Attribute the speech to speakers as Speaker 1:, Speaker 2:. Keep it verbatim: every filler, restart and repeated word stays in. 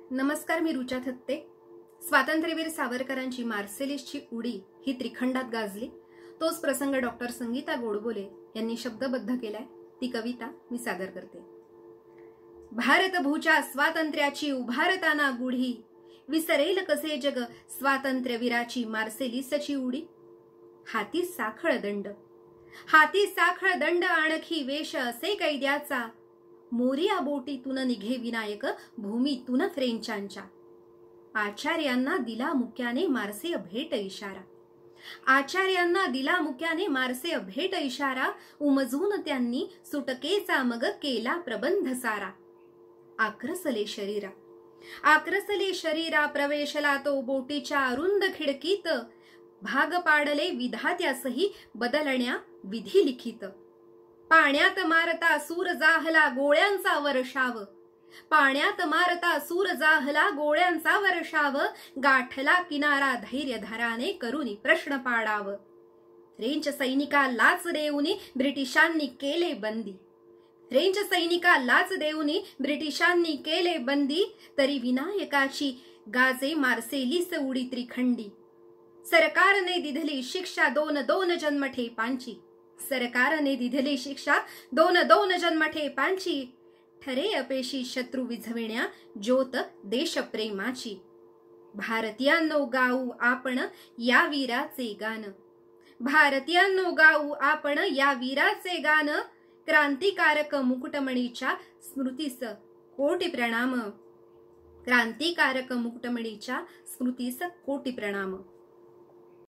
Speaker 1: नमस्कार, मी रुचा थत्ते। स्वातंत्र्यवीर सावरकरांची मार्सेलिसची उडी ही त्रिखंडात गाजली। तोच प्रसंग डॉक्टर संगीता गोडबोले यांनी शब्दबद्ध केलाय। ती कविता मी सादर करते। भारतभूच्या स्वातंत्र्याची उभारताना गुढी, विसरेल कसे जग स्वातंत्र्यवीराची मार्सेलिसची उडी। हाती साखळ दंड, हाती साखळ दंड आणखी वेश असे कैद्याचा, मोरिया बोटीतून निघे विनायक भूमीतून फ्रेंचांच्या। आचार्यांना दिला मुक्याने मार्से भेट इशारा, आचार्यांना दिला मुक्याने मार्से भेट इशारा। उमजून त्यांनी सुटकेचा मग केला प्रबंध सारा। आक्रसले शरीरा, आक्रसले शरीरा प्रवेशला तो बोटीच्या अरुंद खिडकीत। भाग पाडले विधात्यासही बदलण्या विधी लिखित। पाण्यात मारता सूर जाहला गोळ्यांचा वर्षाव, पाण्यात मारता सूर जाहला गोळ्यांचा वर्षाव। गाठला किनारा धैर्यधाराने करुनी प्रश्न पाडाव। फ्रेंच सैनिका लाच देऊनी ब्रिटिशांनी केले बंदी, फ्रेंच सैनिका लाच देऊनी ब्रिटिशांनी केले बंदी। तरी विनायकाची गाजे मार्सेलिस उडी त्रिखंडी। सरकारने दिधली शिक्षा दोन दोन जन्मठेपांची, सरकारने दिधली शिक्षा दोन दोन जन्मठेपांची। ठरे अपेशी शत्रू विझविण्या ज्योत देशप्रेमाची। भारतीयांनो गाऊ आपण या वीराचे गान, भारतीयांनो गाऊ आपण या वीराचे गान। क्रांतिकारक मुकुटमणीच्या स्मृतीस कोटी प्रणाम, क्रांतिकारक मुकुटमणीच्या स्मृतीस कोटी प्रणाम।